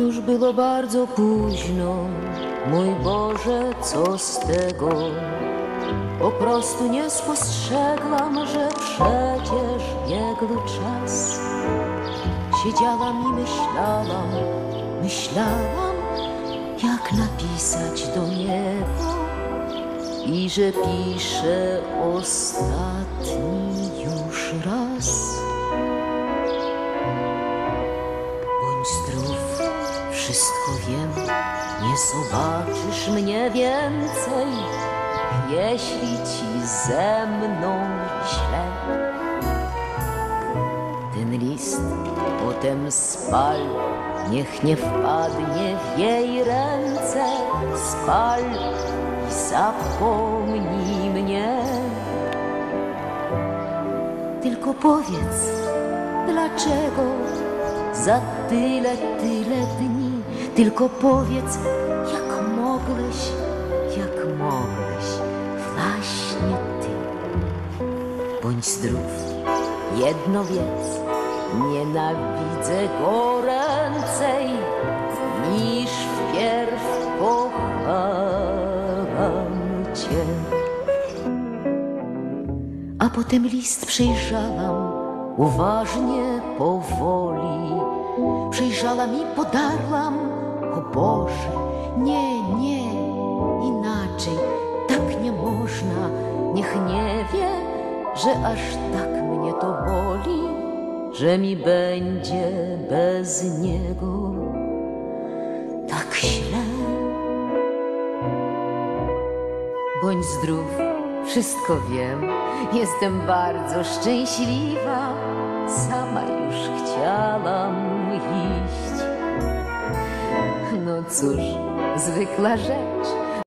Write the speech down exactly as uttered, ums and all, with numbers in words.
już było bardzo późno, mój Boże, co z tego? Po prostu nie spostrzegłam, że przecież biegł czas. Siedziałam i myślałam, myślałam, jak napisać do niego i że piszę ostatni już raz. Bądź zdrów, wszystko wiem, nie zobaczysz mnie więcej, jeśli ci ze mną źle. Ten list potem spal, niech nie wpadnie w jej ręce. Spal i zapomnij mnie. Tylko powiedz, dlaczego za tyle, tyle dni. Tylko powiedz, jak mogłeś, jak mogłeś, właśnie ty. Bądź zdrów, jedno wiedz, nienawidzę goręcej, niż wpierw kochałam cię. A potem list przejrzałam uważnie, powoli. Przejrzałam i podarłam, o Boże, nie, nie, inaczej, tak nie można. Niech nie wie, że aż tak mnie to boli, że mi będzie bez niego tak źle. Bądź zdrów, wszystko wiem, jestem bardzo szczęśliwa. Sama już chciałam iść. No cóż, zwykła rzecz,